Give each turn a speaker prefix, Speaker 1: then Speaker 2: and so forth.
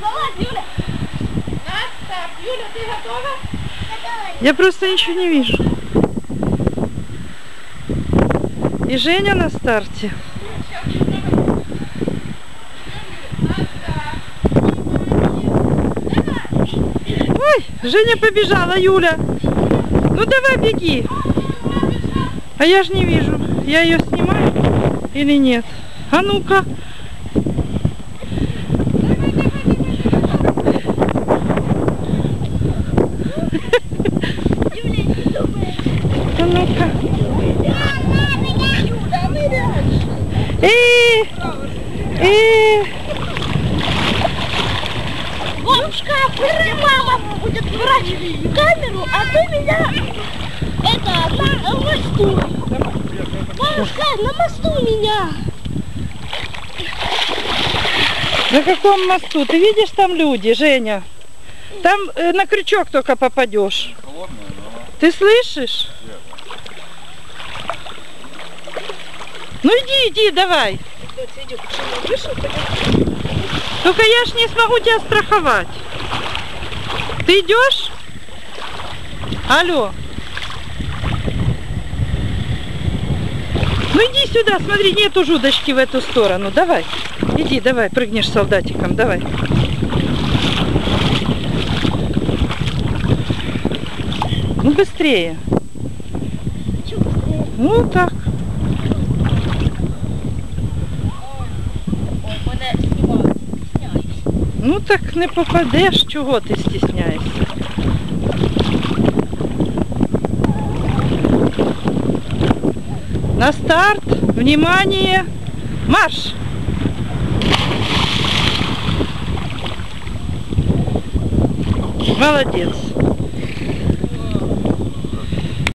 Speaker 1: Залазь, Юля. На старт. Юля, ты готова?
Speaker 2: Я просто ничего не вижу. И Женя на старте. Ой, Женя побежала, Юля. Ну давай беги. А я же не вижу, я ее снимаю или нет. А ну-ка. А ну-ка.
Speaker 1: Бабушка, пусть мама будет брать камеру, а ты меня на мосту. Бабушка, на мосту меня.
Speaker 2: На каком мосту? Ты видишь там люди, Женя? Там на крючок только попадешь. Ты слышишь? Ну иди, давай. Только я ж не смогу тебя страховать. Ты идешь? Алло. Ну иди сюда, смотри, нету жудочки в эту сторону. Давай. Иди, давай, прыгнешь солдатиком, давай. Ну быстрее. Ну так. Ну так не попадеш, чого ти стісняєшся? На старт, внимание, марш! Молодец.